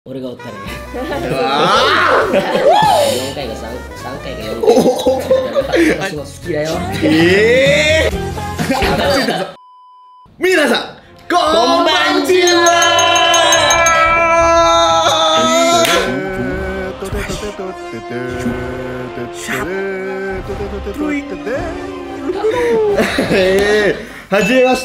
俺がおったらね。 あ 4回か3回か4回。私も好きだよ。 皆さん、こんばんちは。はじめまして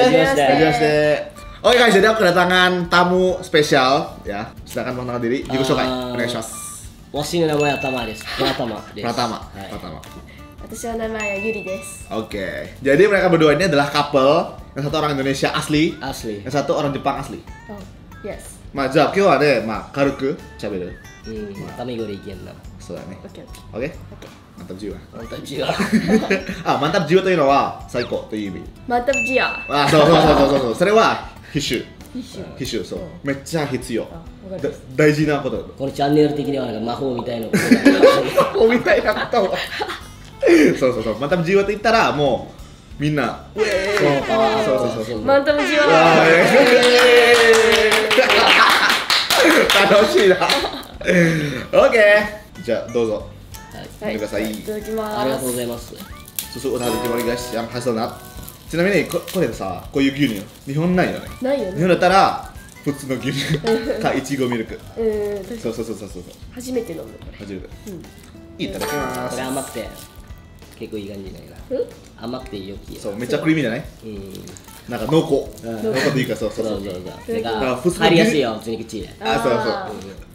。Oke guys, jadi aku kedatangan tamu spesial ya. Silakan mengenalkan diri, digunakan. Onegaishimasu. わしの名前は頭です。Pratamaです。 Pratama. 私は名前はゆりです。 Oke. Jadi mereka berdua ini adalah couple. Yang satu orang Indonesia asli. Asli. Yang satu orang Jepang asli. Oh, yes. まあじゃあ今日はね、軽く喋る。 タメ語でいけんな。 そうだね。 OK。 mantap jiwa. Mantap jiwa. あ、mantap jiwa というのは最高という意味。 mantap jiwa。 あ、そう。それは必須、そう。めっちゃ必要。大事なことだと。 このチャンネル的にはなんか魔法みたいな。 魔法みたいなことは。そう。mantap jiwa と言ったらもうみんな。そう。 mantap jiwa。 楽しいな。OK。じゃあどうぞ。 はい。いただきます。 ありがとうございます。 Susu udah dimulai guys, yang hazelnut. ちなみにこれさ、こういう牛乳、日本ないよね。 ないよね。 日本だったら普通の牛乳かいちごミルク。そう。 初めて飲むこれ。 初めて。いただきます。 これ甘くて結構いい感じだよな。甘くて良き。 そう、めっちゃクリーミーだね。なんか濃厚。濃厚というかそう。 入りやすいよ、普通に口で。 あ、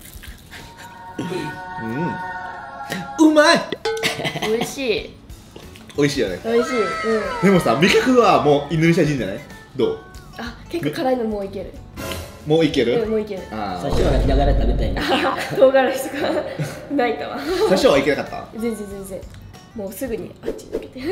そう。うまい。 美味しい。 美味しいよね。 美味しい。 でもさ、味覚はもうインドネシア人じゃない？どう？ あ、結構辛いのもういける。 もういける？ もういける。 最初は泣きながら食べたいな。 唐辛子とか泣いたわ。 最初はいけなかった？ 全然。もうすぐにあっち抜けて。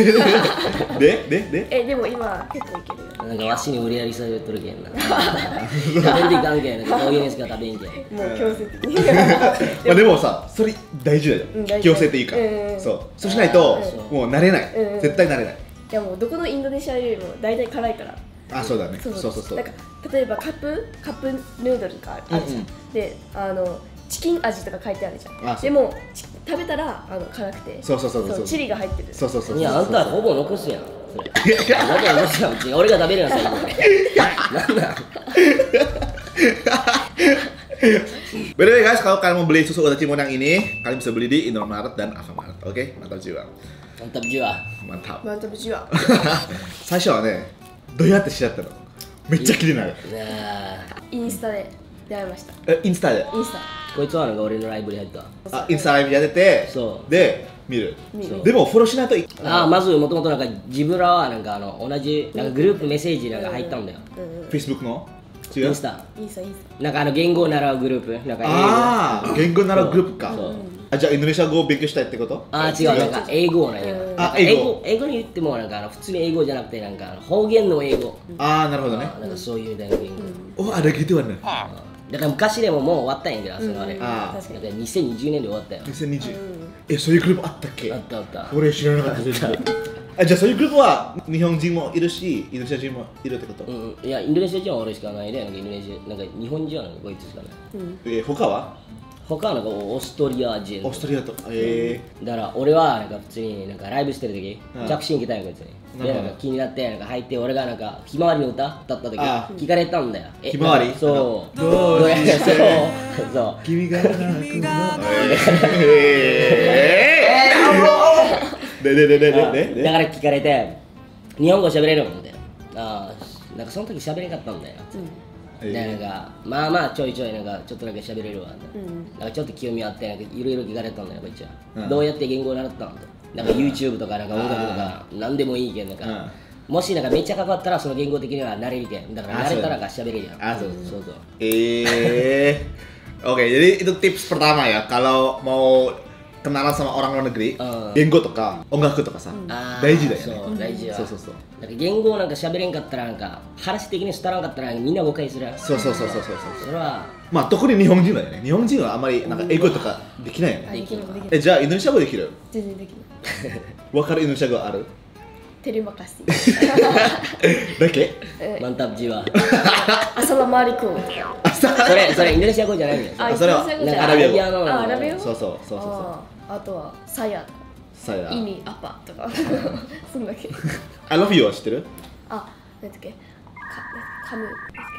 で？ でも今結構いけるよ。 なんかわしに無理やりされとるけんな。食べていかんけん。こういうのしか食べんけん。 もう強制的に。 まあでもさ、それ大事だよ。強制っていいか。そうしないともう慣れない。絶対慣れない。 いやもうどこのインドネシアよりも大体辛いから。 あ、そうだね。そう。 なんか例えばカップヌードルがあるじゃん。で、チキン味とか書いてあるじゃん。でも食べたら辛くて、 そうチリが入ってる。 そう。 いや、あんたはほぼ残すやん。俺が食べるやん、最後。なんだ。 By the way guys, kalau kalian mau beli susu udah Cimodang ini, kalian bisa beli di Indomaret dan Alfamart. Oke, mantap jiwa. Mantap jiwa. Mantap jiwa. 最初はね、どうやって知り合ったの？めっちゃ気になる。 インスタで出会いました。 インスタで？ こいつはなんか俺のライブで入った。 あ、インスタライブやってて、で見る。でもフォローしないといい。 まずもともとなんか自分らはなんか同じなんかグループメッセージなんか入ったんだよ。 Facebook の？ インスタ。なんか言語を習うグループ。なんか言語習うグループか。じゃあインドネシア語を勉強したいってこと？ 違う、なんか英語なんや。英語に言ってもなんか普通に英語じゃなくてなんか方言の英語。 なるほどね。 なんかそういうみたいな言語。 ada gituanね。 だから昔でももう終わったんやけど、そのあれ。2020年で終わったよ。 2020。そういうグループあったっけ？ あった。 俺知らなかった。じゃあそういうグループは日本人もいるし、インドネシア人もいるってこと？ いや、インドネシア人は俺しかないで、なんか日本人はなんかこいつしかない。 他は？ 他はなんかオーストリア人。 オーストリアと。だから俺はなんか普通になんかライブしてる時、着信来たんやこいつに。でなんか気になってなんか入って俺がなんかひまわりの歌歌った時聞かれたんだよ。 ひまわり？ そう。 君が泣くの。 だから聞かれて日本語喋れるもんで、なんかその時喋れなかったんだよ。でなんかまあちょいちょいなんかちょっとだけ喋れるわ。なんかちょっと興味あってなんかいろいろ聞かれたんだよこいつは。どうやって言語を習ったんだ。なんか YouTube とかなんか音楽とか何でもいいけんなんか。もしなんかめっちゃ関わったらその言語的には慣れるけん。だから慣れたらか喋れるやん。そう。 Oke, jadi itu tips pertama ya kalau mau kenalan sama orang luar negeri, 言語とか音楽とかさ、大事だよね。 そう、大事よ。 そう。 なんか言語なんか喋れんかったらなんか話的に伝わらんかったらみんな誤解する。 そう。それはまあ特に日本人だよね。日本人はあんまりなんか英語とかできないよね。じゃあインドネシア語できる？ 全然できない。 わかるインドネシア語ある？ テレマカシだけマンタップジは Assalamualaikum それインドネシア語じゃないんだよ。 それはアラビア語。 アラビア語。 そうそうそうそう。 あとはサヤサヤ意味アパとかそんだけ。 I love you は知ってる？ あ、なんだっけカム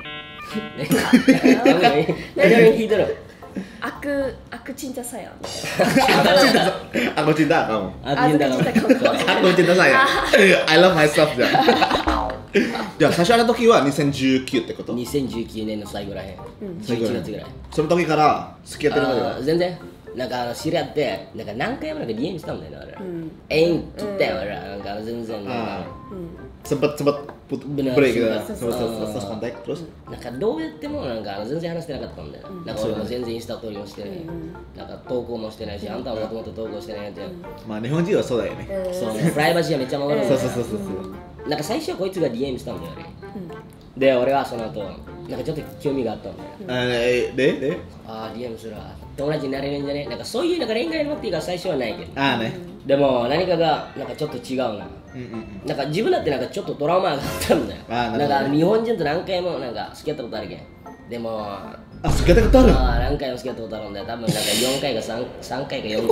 何聞いてる？ aku cinta saya Aku cinta kamu. Aku cinta saya. I love myself じゃじゃあ最初会った時は2019ってこと？ 2019年の最後らへん、11月ぐらい。 その時から付き合ってるまでは？ 全然なんか知り合ってなんか何回もなんか DM したんだよね、俺。縁切ったよ、俺ら。なんか全然なんか sempat break gitu. Terus kontak terus なんかどうやってもなんか全然話してなかったんだよ。なんか俺も全然インスタ撮りもしてない、なんか投稿もしてないし、あんたはもともと投稿してないって。 まあ日本人はそうだよね。 そうね、プライバシーはめっちゃ守るんだよ。 そうなんか最初はこいつが DM したんだよね。で俺はその後なんかちょっと興味があったんだよ。 でああ DM するわ、友達になれるんじゃね、なんかそういうなんか恋愛の目的が最初はないけど、 ああね、 でも何かがなんかちょっと違うな、なんか自分だってなんかちょっとトラウマがあったんだよ。なんか日本人と何回もなんか付き合ったことあるけん。でも付き合ったことある？ 何回も付き合ったことあるんだよ。多分なんか4回か 3回か4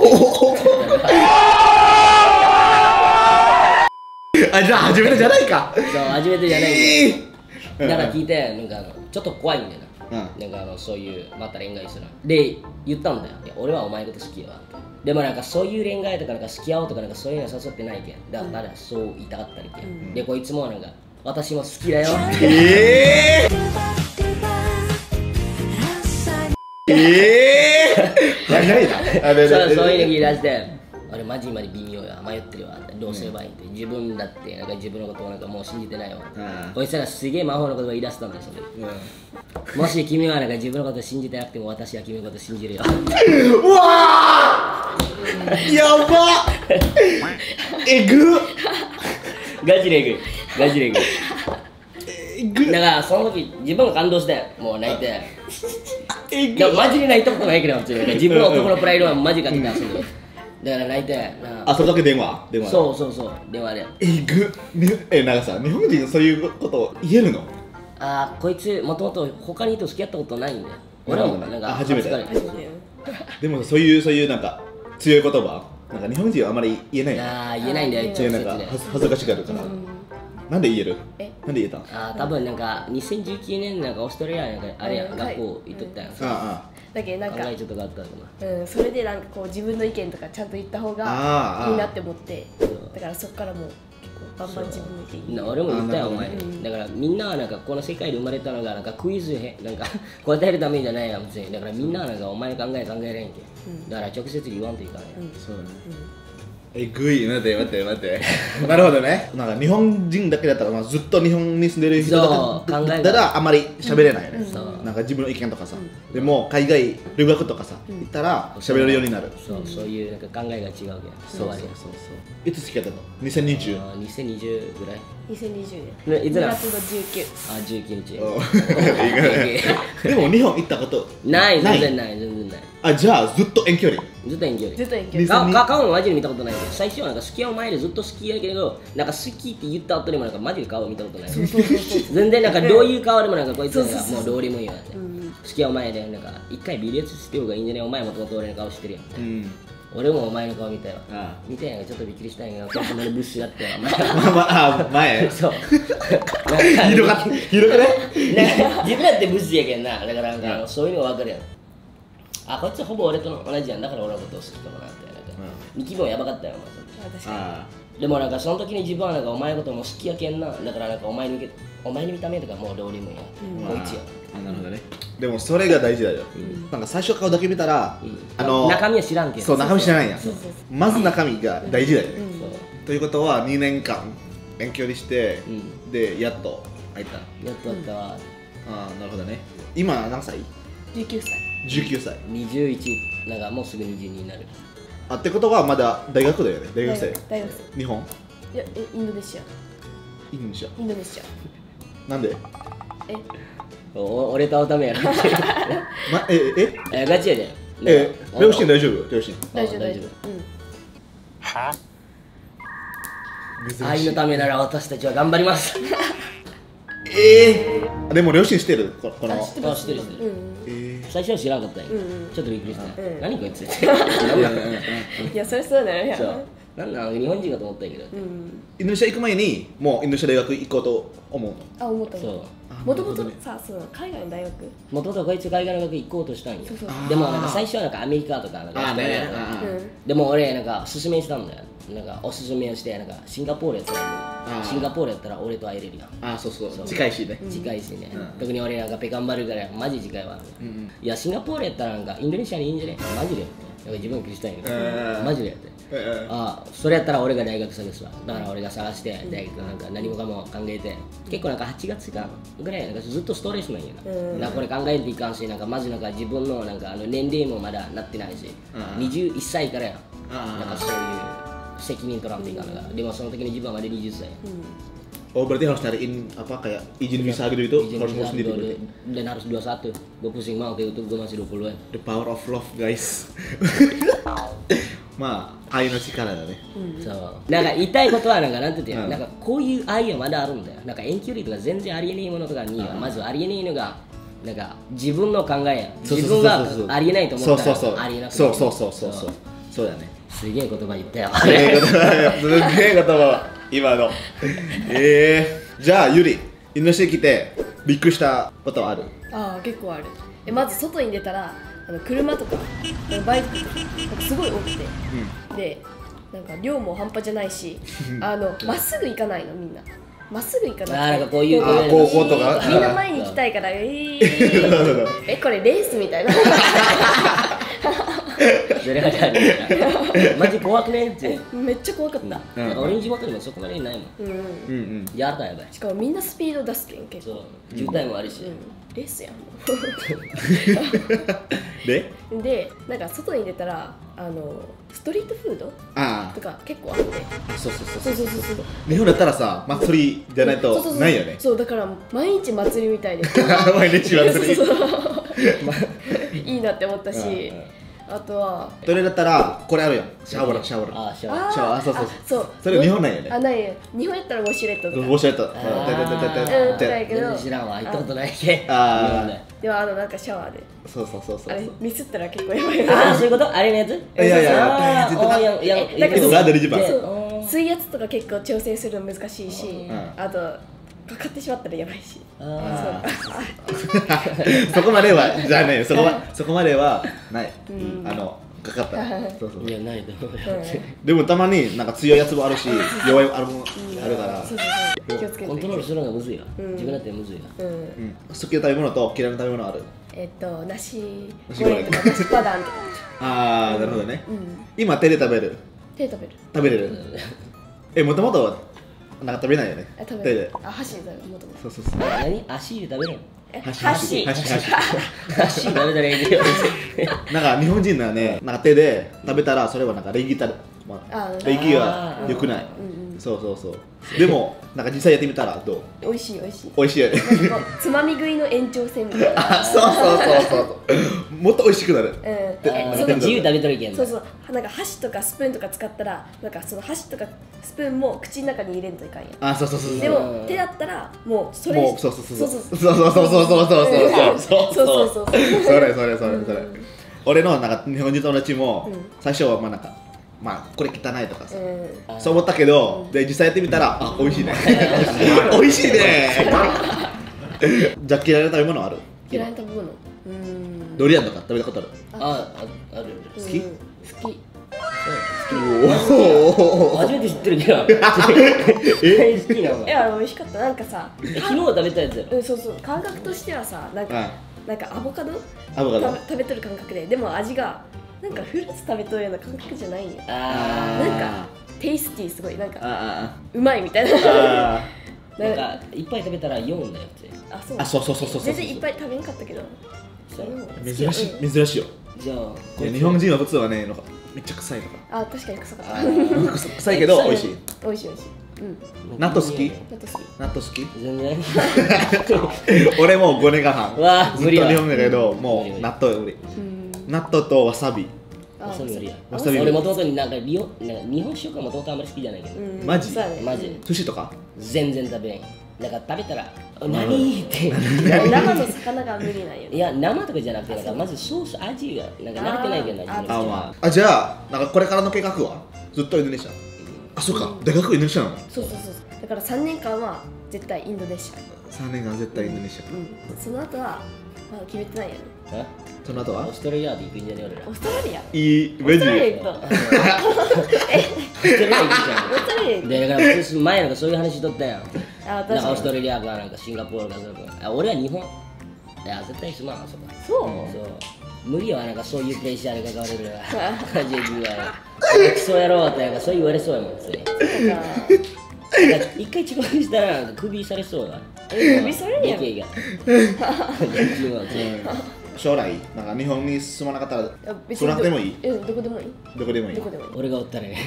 回。 じゃあ初めてじゃないか。 そう初めてじゃないんだよ。だから聞いてなんかちょっと怖いんだよな。なんかそういうまた恋愛するで言ったんだよ。いや俺はお前のこと好きよ。でもなんかそういう恋愛とかなんか付き合おうとかなんかそういうの誘ってないけん。だからそう言いたかったりけん。でこいつもなんか私も好きだよ。 何だ？ そういうの聞い出して。俺マジ今で微妙や、迷ってるわ、どうすればいいって。自分だってなんか自分のことをなんかもう信じてないわ。こいつらすげえ魔法の言葉言い出したんだよ、それ。もし君はなんか自分のことを信じてなくても私は君のことを信じるよ。 うわーやばえぐガチでえぐい、ガチでえぐい。だからその時自分が感動してもう泣いて。いやマジで泣いたことないけど、自分の男のプライドはマジかけて遊んで。だから泣いてあ、それだけ電話そう電話でなんかさ、日本人そういうこと言えるの？ あ、こいつもともと他にと付き合ったことないんだよ。俺もなんか初めて。でもそういうなんか強い言葉なんか日本人はあまり言えない。 言えないんだよ、一応なんか恥ずかしがるから。なんで言える？なんで言えた？ 多分なんか2019年なんかオーストラリアなんかあれや学校行っとったやん。 だけどなんか考えちょっとがあったと思う。それでなんかこう自分の意見とかちゃんと言った方がいいなって思って、だからそっからもう結構バンバン自分の意見言う。 俺も言ったよお前。だからみんなはなんかこの世界で生まれたのがなんかクイズなんか答えるためじゃないやん別に。だからみんなはなんかお前の考えらんけん。だから直接言わんといかない。 そうだね。えぐい、待ってなるほどね。なんか日本人だけだったら、まあ、ずっと日本に住んでる人だったらあまり喋れないよね。なんか自分の意見とかさ、でも海外留学とかさ行ったら喋れるようになる。 そういうなんか考えが違うけん。 そういつ付き合ったの？2020 2020ぐらい。 2020年いつだ？ 2月の19。 あ、19日。 でも日本行ったことない、全然ない。 あ、じゃあずっと遠距離。 ずっと遠距離。顔もマジで見たことないけど、最初はなんか好き合う前でずっと好きやけど、なんか好きって言った後でもなんかマジで顔見たことない。全然なんかどういう顔でもなんかこいつがもうどうでもいいわって。好き合う前でなんか一回ビデオして方がいいんじゃね？お前もともと俺の顔知ってるやん。俺もお前の顔見たよ。見たやんか、ちょっとびっくりしたんやけど、ここまでブッシュやったよ。 前そう。 ひどくね。 自分だってブッシュやけんな。だからなんかそういうのが分かるやん。あ、こいつほぼ俺と同じやん。だから俺のことを好きかもなって。気分やばかったよ、 確かに。でもなんかその時に自分はなんかお前のことも好きやけんな。だからなんかお前の見た目とかもうどうでもいいや。こいつや。 なるほどね。でもそれが大事だよ。なんか最初顔だけ見たら中身は知らんけん。 そう、中身知らないやん。まず中身が大事だよね。ということは2年間遠距離してでやっと会えた。 やっと会ったわ。 なるほどね。今何歳 ？19歳。 19歳。 21、なんかもうすぐ22になる。 ってことはまだ大学だよね。大学生。日本？ いや、インドネシア。 インドネシア。なんで？ 俺と会うためやろ。ガチやで。 両親大丈夫？両親。 大丈夫。 愛のためなら私たちは頑張ります。 でも両親してるこの。 知ってる。最初は知らなかったんや。ちょっとびっくりした。何こいつって。 いやそれそうだよね。 なん日本人かと思ったんやけど。 インドネシア行く前にもうインドネシア大学行こうと思うの。 あ、思った。もともとさ、その海外の大学。 もともとこいつ海外の大学行こうとしたんよ。でもなんか最初はなんかアメリカとかなんか。でも俺なんか勧めしたんだよ。なんかおすすめをしてなんかシンガポールやったらシンガポールやったら俺と会えれるやん。 そう近いしね。 近いしね。特に俺なんかペカンバルからマジ近いわ。いやシンガポールやったらなんかインドネシアにいいんじゃね？マジでやって。なんか自分クリスタンやけどマジでやって。それやったら俺が大学探すわ。だから俺が探して大学なんか何もかも考えて結構なんか8月かぐらいなんかずっとストレスなんやな。これ考えていかんしなんかまずなんか自分のなんか年齢もまだなってないし21歳からやなんかそういう責任取らんといかんのが。でもその時に自分はまだ20歳。 Oh berarti harus nyariin apa kayak izin visa gitu itu harus ngurus sendiri dan harus 21. Gue pusing mau kayak itu gue masih 20-an. The power of love guys. まあ愛の力だね。 そうなんか言いたいことはなんかなんて言うの、なんかこういう愛はまだあるんだよ。なんか遠距離とか全然ありえないものとかにはまずありえないのがなんか自分の考えや自分がありえないと思ったらありえなくて。 そうだね。 すげえ言葉言ったよ。 すげえ言葉今の。じゃあゆりインドネシア来てびっくりしたことはある？ 結構ある。まず外に出たら車とかバイクとかすごい多くて、でなんか量も半端じゃないしまっすぐ行かないのみんな。まっすぐ行かない。 なんかこういう高校とかみんな前に行きたいからこれレースみたいな。 マジ怖くねって。 めっちゃ怖かった。 俺の地元にもそこまでないもん。やったやばい。 しかもみんなスピード出すけん結構。 渋滞もあるし。 レースやん。 でなんか外に出たらストリートフードとか結構あって。 そう。日本だったらさ祭りじゃないとないよね。 そうだから毎日祭りみたいで。 毎日祭り。 いいなって思ったし。あとはそれだったらこれあるやんシャワー。そうそれ日本ないよね。 ないよ。日本やったらウォシュレットとか。 ウォシュレットだけど知らんわ行ったことないけ。 でもなんかシャワーでそうあれミスったら結構やばい。 そういうことあれのやつ？ いやitu nggak dari Jepang。 水圧とか結構調整するの難しいし、あとかかってしまったらやばいし。 そこまではじゃないよ。そこまではない。かかった。 いやないと思う。 でもたまになんか強いやつもあるし弱いあるから気をつけて。 コントロールするのがむずいよ。自分だってむずいよ。 好きな食べ物と嫌いな食べ物ある？ 梨ゴレンとか梨パダンとか。 なるほどね。今手で食べる？ 食べれる。もともとなんか食べないよね。 食べる。箸で食べる。もともと。 そう。何？足で食べるの？ 箸誰々いるよ。 なんか日本人はね、なんか手で食べたらそれはなんか礼儀は良くない。そうでもなんか実際やってみたらどう？ 美味しいよね。つまみ食いの延長線みたいな。 そうもっと美味しくなる。 自由食べとるけん。 そうなんか箸とかスプーンとか使ったらなんかその箸とかスプーンも口の中に入れんといかんやん。 そうでも手だったらもうそれそうそれ俺のなんか日本人友達も最初はなんかこれ汚いとかさそう思ったけどで実際やってみたら美味しいね。美味しいね。じゃあ嫌いな食べ物ある？ 嫌いな食べ物ドリアンとか食べたことある？ ある。 好き。 初めて知ってるけど。好きなの？ いや美味しかった。なんかさ昨日食べたやつやろ。 そう感覚としてはさなんかアボカド食べとる感覚で、でも味がなんかフルーツ食べとるような感覚じゃないんよ。なんかテイスティーすごいなんかうまいみたいな。 なんかいっぱい食べたら4だよって。 そう全然いっぱい食べなかったけど珍しいよ。 じゃあ日本人は普通はねなんかめっちゃ臭いとか。 確かに臭かった。 臭いけど美味しい。 美味しい。 納豆好き？納豆好き？ 全然。 俺もう5年間半ずっと日本だけどもう納豆無理。納豆とわさびわさび無理や。 わさび俺もともとなんか日本酒がもともとあんまり好きじゃないけど。 マジマジ。 寿司とか全然食べれん。だから食べたら何って生の魚が無理なんよ。 いや生とかじゃなくてなんかまずソース味がなんか慣れてないけどな。 じゃあなんかこれからの計画はずっとインドネシア。あ、そうか。大学インドネシアなの？ そう。だから3年間は絶対インドネシア。 3年間絶対インドネシア。 その後はまだ決めてないよね。 その後はオーストラリアで行くんじゃねえ俺ら。 オーストラリア？ いいマジ。 オーストラリア行くと。 オーストラリア行くじゃん。でだから普通前なんかそういう話しとったやん。なんかオーストラリアかなんかシンガポールかそうか。俺は日本。いや絶対すまんそこ。 そう。 無理よなんかそういうプレッシャーに関われるな。JB は。クソ野郎ってなんかそう言われそうやもん普通に。一回遅刻したらなんかクビされそうだ。 首それね。 将来なんか日本に住まなかったら住まなくてもいい？ どこでもいい。 どこでもいい。 俺がおったね。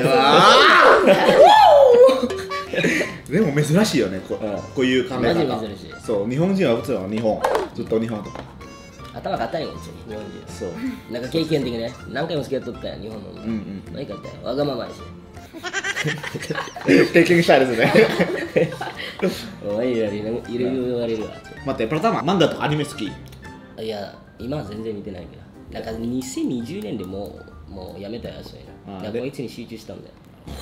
でも珍しいよねこういう考え方。 マジ珍しい。 そう日本人は普通は日本ずっと日本とか。 頭が硬いもん普通に日本人。そう。なんか経験的ね何回も付き合っとったやん日本の。何かったよわがままやし。 経験したいですね。 お前いろいろ言われるわ。 待って、プラタマ漫画とかアニメ好き？ いや、今は全然見てないけど。なんか2020年でもうやめたよ、そういうの。だからこいつに集中したんだよ。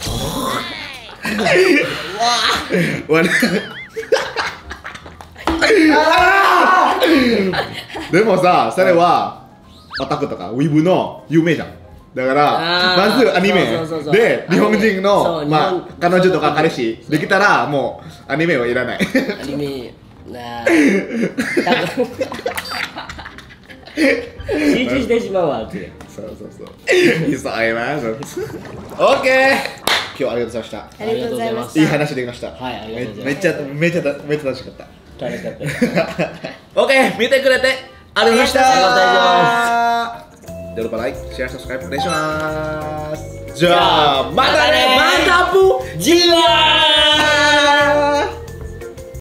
でもさ、それはオタクとかウィブの有名じゃん。だからまずアニメで日本人のまあ彼女とか彼氏できたらもうアニメはいらない。 アニメなあ集中してしまうわって。 そういいさあります。オッケー。今日はありがとうございました。 ありがとうございました。 いい話できました。 はい、ありがとうございます。 めっちゃ楽しかった。 楽しかった。 オッケー、見てくれてありがとうございました。 ありがとうございます。 Jangan lupa like, share, subscribe, お願いします。じゃあまたね。 Mantap Bu Jiwa.